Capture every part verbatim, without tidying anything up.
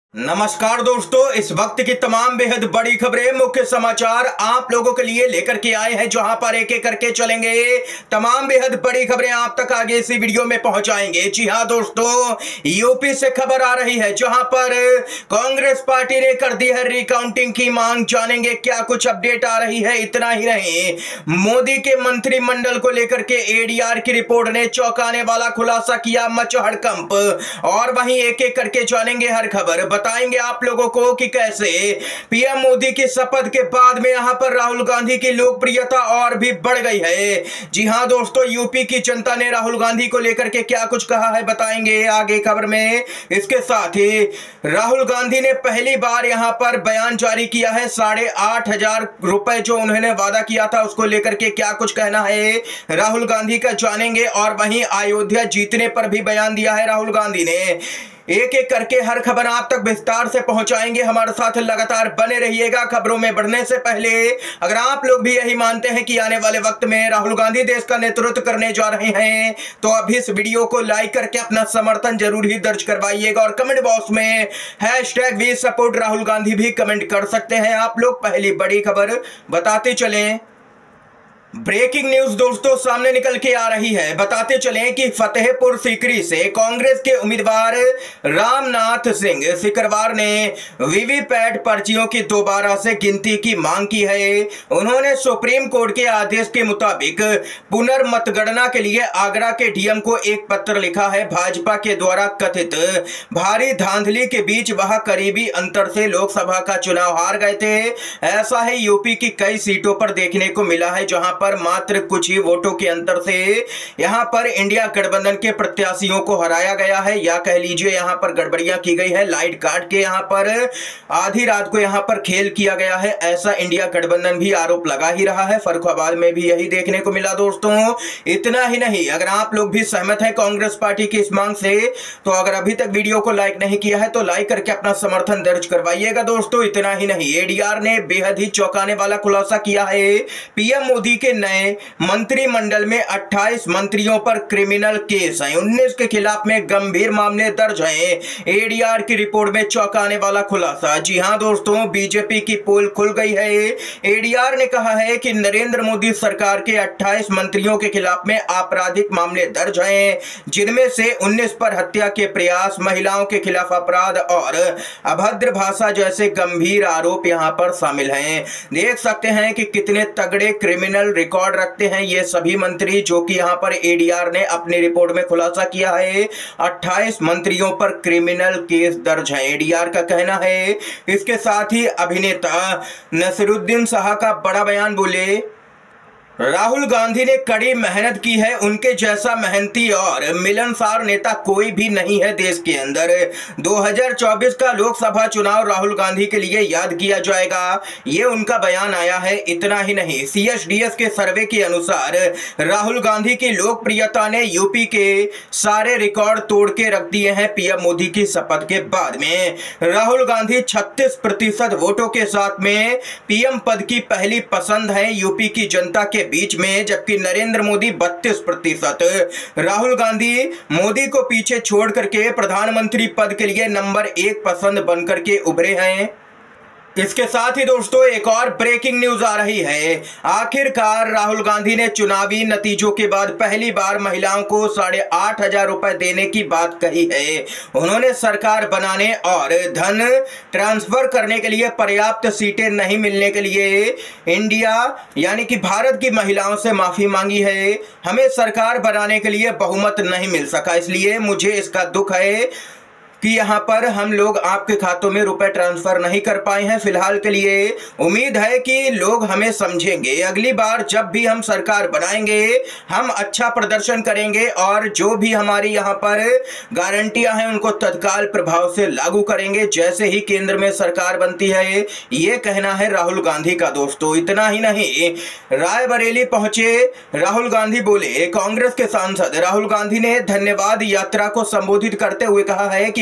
नमस्कार दोस्तों, इस वक्त की तमाम बेहद बड़ी खबरें, मुख्य समाचार आप लोगों के लिए लेकर के आए हैं, जहां पर एक एक करके चलेंगे। तमाम बेहद बड़ी खबरें आप तक आगे इसी वीडियो में पहुंचाएंगे। जी हां दोस्तों, यूपी से खबर आ रही है, जहां पर कांग्रेस पार्टी ने कर दी है रिकाउंटिंग की मांग। जानेंगे क्या कुछ अपडेट आ रही है। इतना ही नहीं, मोदी के मंत्रिमंडल को लेकर के एडीआर की रिपोर्ट ने चौंकाने वाला खुलासा किया, मच हड़कंप। और वहीं एक एक करके जानेंगे हर खबर, बताएंगे आप लोगों को कि कैसे पीएम मोदी की शपथ के बाद में यहां पर राहुल गांधी की लोकप्रियता और भी बढ़ गई है। जी हां दोस्तों, यूपी की जनता ने राहुल गांधी को लेकर के क्या कुछ कहा है, बताएंगे आगे खबर में। इसके साथ ही राहुल गांधी ने पहली बार यहां पर बयान जारी किया है। साढ़े आठ हजार रुपए जो उन्होंने वादा किया था, उसको लेकर के क्या कुछ कहना है राहुल गांधी का, जानेंगे। और वहीं अयोध्या जीतने पर भी बयान दिया है राहुल गांधी ने। एक एक करके हर खबर आप तक विस्तार से पहुंचाएंगे। हमारे साथ लगातार बने रहिएगा। खबरों में बढ़ने से पहले अगर आप लोग भी यही मानते हैं कि आने वाले वक्त में राहुल गांधी देश का नेतृत्व करने जा रहे हैं, तो अभी इस वीडियो को लाइक करके अपना समर्थन जरूर ही दर्ज करवाइएगा। और कमेंट बॉक्स में hashtag we support Rahul Gandhi भी कमेंट कर सकते हैं आप लोग। पहली बड़ी खबर बताते चलें। ब्रेकिंग न्यूज दोस्तों सामने निकल के आ रही है। बताते चलें कि फतेहपुर सीकरी से कांग्रेस के उम्मीदवार रामनाथ सिंह सिकरवार ने वीवीपैट पर्चियों की दोबारा से गिनती की मांग की है। उन्होंने सुप्रीम कोर्ट के आदेश के मुताबिक पुनर्मतगणना के लिए आगरा के डीएम को एक पत्र लिखा है। भाजपा के द्वारा कथित भारी धांधली के बीच वह करीबी अंतर से लोकसभा का चुनाव हार गए थे। ऐसा ही यूपी की कई सीटों पर देखने को मिला है, जहां पर मात्र कुछ ही वोटों के अंतर से यहां पर इंडिया गठबंधन के प्रत्याशियों को हराया गया है, या कह लीजिए यहां पर गड़बड़ियां की गई है। लाइट काट के यहां पर आधी रात को यहां पर खेल किया गया है, ऐसा इंडिया गठबंधन भी आरोप लगा ही रहा है। फर्रुखाबाद में भी यही देखने को मिला दोस्तों। इतना ही नहीं, अगर आप लोग भी सहमत हैं कांग्रेस पार्टी की इस मांग से, तो अगर अभी तक वीडियो को लाइक नहीं किया है तो लाइक करके अपना समर्थन दर्ज करवाइएगा दोस्तों। इतना ही नहीं, एडीआर ने बेहद ही चौंकाने वाला खुलासा किया है। पीएम मोदी के नए मंत्रिमंडल में अट्ठाईस मंत्रियों पर क्रिमिनल केस हैं, उन्नीस के खिलाफ में गंभीर मामले दर्ज हैं। एडीआर की रिपोर्ट में चौंकाने वाला खुलासा। जी हां दोस्तों, बीजेपी की पोल खुल गई है। एडीआर ने कहा है कि नरेंद्र मोदी सरकार के अट्ठाईस मंत्रियों के खिलाफ में आपराधिक मामले दर्ज हैं, जिनमें से उन्नीस पर हत्या के प्रयास, महिलाओं के खिलाफ अपराध और अभद्र भाषा जैसे गंभीर आरोप यहां पर शामिल हैं। देख सकते हैं कि कितने तगड़े क्रिमिनल रिकॉर्ड रखते हैं ये सभी मंत्री, जो कि यहां पर एडीआर ने अपनी रिपोर्ट में खुलासा किया है। अट्ठाईस मंत्रियों पर क्रिमिनल केस दर्ज है, एडीआर का कहना है। इसके साथ ही अभिनेता नसीरुद्दीन शाह का बड़ा बयान, बोले राहुल गांधी ने कड़ी मेहनत की है, उनके जैसा मेहनती और मिलनसार नेता कोई भी नहीं है देश के अंदर। दो हज़ार चौबीस का लोकसभा चुनाव राहुल गांधी के लिए याद किया जाएगा, ये उनका बयान आया है। इतना ही नहीं, सीएसडीएस के सर्वे के अनुसार राहुल गांधी की लोकप्रियता ने यूपी के सारे रिकॉर्ड तोड़ के रख दिए हैं। पीएम मोदी की शपथ के बाद में राहुल गांधी छत्तीस प्रतिशत वोटों के साथ में पीएम पद की पहली पसंद है यूपी की जनता के बीच में, जबकि नरेंद्र मोदी बत्तीस प्रतिशत। राहुल गांधी मोदी को पीछे छोड़ करके प्रधानमंत्री पद के लिए नंबर एक पसंद बनकर के उभरे हैं। इसके साथ ही दोस्तों एक और ब्रेकिंग न्यूज आ रही है। आखिरकार राहुल गांधी ने चुनावी नतीजों के बाद पहली बार महिलाओं को साढ़े आठ हजार रुपए देने की बात कही है। उन्होंने सरकार बनाने और धन ट्रांसफर करने के लिए पर्याप्त सीटें नहीं मिलने के लिए इंडिया यानी कि भारत की महिलाओं से माफी मांगी है। हमें सरकार बनाने के लिए बहुमत नहीं मिल सका, इसलिए मुझे इसका दुख है कि यहाँ पर हम लोग आपके खातों में रुपए ट्रांसफर नहीं कर पाए हैं फिलहाल के लिए। उम्मीद है कि लोग हमें समझेंगे। अगली बार जब भी हम सरकार बनाएंगे, हम अच्छा प्रदर्शन करेंगे और जो भी हमारी यहाँ पर गारंटियां हैं उनको तत्काल प्रभाव से लागू करेंगे जैसे ही केंद्र में सरकार बनती है। ये कहना है राहुल गांधी का दोस्तों। इतना ही नहीं, रायबरेली पहुंचे राहुल गांधी, बोले कांग्रेस के सांसद राहुल गांधी ने धन्यवाद यात्रा को संबोधित करते हुए कहा है कि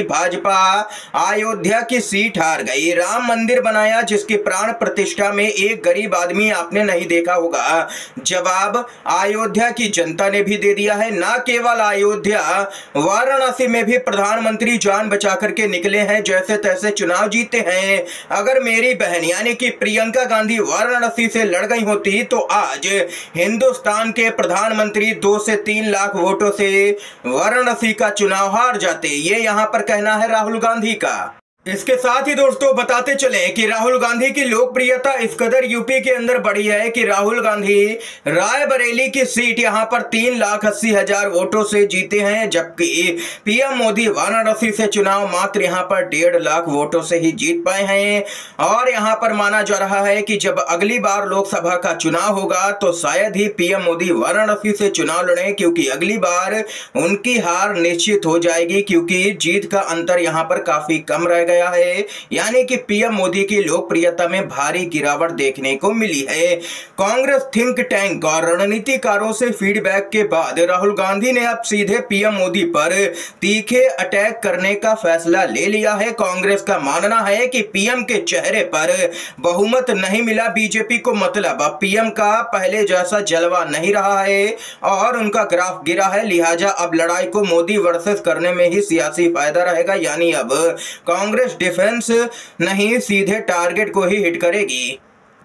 भाजपा अयोध्या की सीट हार गई। राम मंदिर बनाया जिसकी प्राण प्रतिष्ठा में एक गरीब आदमी आपने नहीं देखा होगा। जवाब अयोध्या की जनता ने भी दे दिया है। न केवल अयोध्या, वाराणसी में भी प्रधानमंत्री जान बचा करके निकले हैं, जैसे तैसे चुनाव जीते हैं। अगर मेरी बहन यानी कि प्रियंका गांधी वाराणसी से लड़ गई होती तो आज हिंदुस्तान के प्रधानमंत्री दो से तीन लाख वोटों से वाराणसी का चुनाव हार जाते। ये यहाँ पर कहना है राहुल गांधी का। इसके साथ ही दोस्तों बताते चलें कि राहुल गांधी की लोकप्रियता इस कदर यूपी के अंदर बढ़ी है कि राहुल गांधी रायबरेली की सीट यहां पर तीन लाख अस्सी हजार वोटों से जीते हैं, जबकि पीएम मोदी वाराणसी से चुनाव मात्र यहां पर डेढ़ लाख वोटों से ही जीत पाए हैं। और यहां पर माना जा रहा है कि जब अगली बार लोकसभा का चुनाव होगा तो शायद ही पीएम मोदी वाराणसी से चुनाव लड़ें, क्योंकि अगली बार उनकी हार निश्चित हो जाएगी, क्योंकि जीत का अंतर यहां पर काफी कम रह गया है। यानी कि पीएम मोदी की लोकप्रियता में भारी गिरावट देखने को मिली है। कांग्रेस थिंक टैंक और रणनीतिकारों से फीडबैक के बाद राहुल गांधी ने अब सीधे पीएम मोदी पर तीखे अटैक करने का फैसला ले लिया है। कांग्रेस का मानना है कि पीएम के चेहरे पर बहुमत नहीं मिला बीजेपी को, मतलब अब पीएम का पहले जैसा जलवा नहीं रहा है और उनका ग्राफ गिरा है। लिहाजा अब लड़ाई को मोदी वर्सेस करने में ही सियासी फायदा रहेगा। यानी अब कांग्रेस डिफेंस नहीं, सीधे टारगेट को ही हिट करेगी।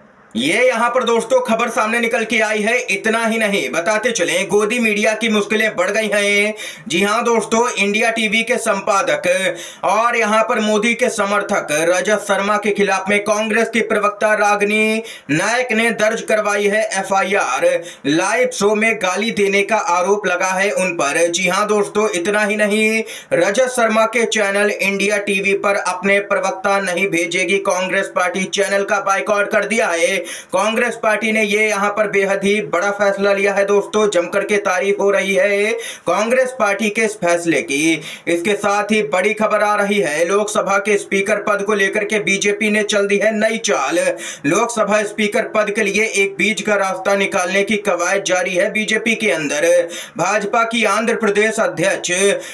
ये यहाँ पर दोस्तों खबर सामने निकल के आई है। इतना ही नहीं, बताते चलें गोदी मीडिया की मुश्किलें बढ़ गई हैं। जी हाँ दोस्तों, इंडिया टीवी के संपादक और यहाँ पर मोदी के समर्थक रजत शर्मा के खिलाफ में कांग्रेस की प्रवक्ता रागिनी नायक ने दर्ज करवाई है एफआईआर। लाइव शो में गाली देने का आरोप लगा है उन पर। जी हाँ दोस्तों, इतना ही नहीं, रजत शर्मा के चैनल इंडिया टीवी पर अपने प्रवक्ता नहीं भेजेगी कांग्रेस पार्टी। चैनल का बायकॉट कर दिया है कांग्रेस पार्टी ने। ये यहां पर बेहद ही बड़ा फैसला लिया है दोस्तों, जमकर के तारीफ हो रही है कांग्रेस पार्टी के इस फैसले की। इसके साथ ही बड़ी खबर आ रही है, लोकसभा के स्पीकर पद को लेकर के बीजेपी ने चल दी है नई चाल। लोकसभा स्पीकर पद के लिए एक बीच का रास्ता निकालने की कवायद जारी है बीजेपी के अंदर। भाजपा की आंध्र प्रदेश अध्यक्ष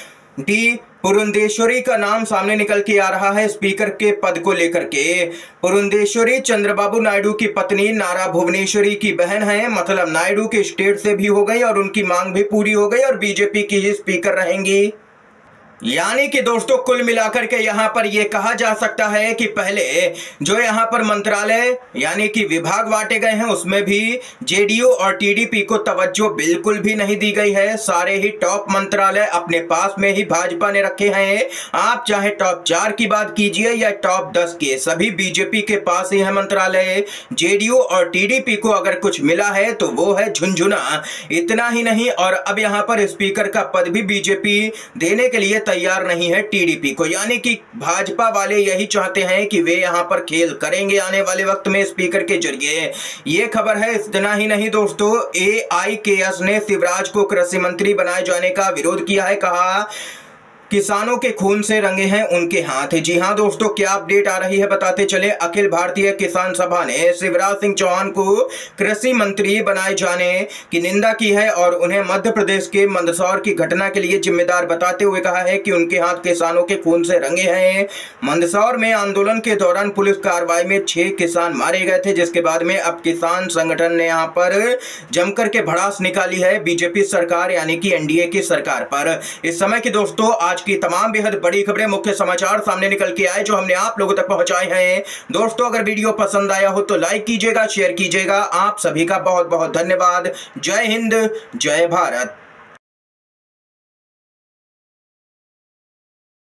डी पुरंदेश्वरी का नाम सामने निकल के आ रहा है स्पीकर के पद को लेकर के। पुरंदेश्वरी चंद्रबाबू नायडू की पत्नी नारा भुवनेश्वरी की बहन है, मतलब नायडू के स्टेट से भी हो गई और उनकी मांग भी पूरी हो गई और बीजेपी की ही स्पीकर रहेंगी। यानी कि दोस्तों कुल मिलाकर के यहाँ पर यह कहा जा सकता है कि पहले जो यहाँ पर मंत्रालय यानी कि विभाग बांटे गए हैं उसमें भी जेडीयू और टीडीपी को तवज्जो बिल्कुल भी नहीं दी गई है। सारे ही टॉप मंत्रालय अपने पास में ही भाजपा ने रखे हैं। आप चाहे टॉप चार की बात कीजिए या टॉप दस के, सभी बीजेपी के पास ही है मंत्रालय। जेडीयू और टीडीपी को अगर कुछ मिला है तो वो है झुनझुना। इतना ही नहीं, और अब यहाँ पर स्पीकर का पद भी बीजेपी देने के लिए तैयार नहीं है टीडीपी को। यानी कि भाजपा वाले यही चाहते हैं कि वे यहां पर खेल करेंगे आने वाले वक्त में स्पीकर के जरिए। यह खबर है। इतना ही नहीं दोस्तों, एआईकेएस ने शिवराज को कृषि मंत्री बनाए जाने का विरोध किया है। कहा किसानों के खून से रंगे हैं उनके हाथ। जी हां दोस्तों, क्या अपडेट आ रही है बताते चले। अखिल भारतीय किसान सभा ने शिवराज सिंह चौहान को कृषि मंत्री बनाए जाने की निंदा की है और उन्हें मध्य प्रदेश के मंदसौर की घटना के लिए जिम्मेदार बताते हुए कहा है कि उनके हाथ किसानों के खून से रंगे हैं। मंदसौर में आंदोलन के दौरान पुलिस कार्रवाई में छह किसान मारे गए थे, जिसके बाद में अब किसान संगठन ने यहाँ पर जमकर के भड़ास निकाली है बीजेपी सरकार यानी कि एनडीए की सरकार पर। इस समय की दोस्तों आज की तमाम बेहद बड़ी खबरें, मुख्य समाचार सामने निकल के आए जो हमने आप लोगों तक पहुंचाए हैं। दोस्तों अगर वीडियो पसंद आया हो तो लाइक कीजिएगा, शेयर कीजिएगा। आप सभी का बहुत बहुत धन्यवाद। जय हिंद, जय भारत।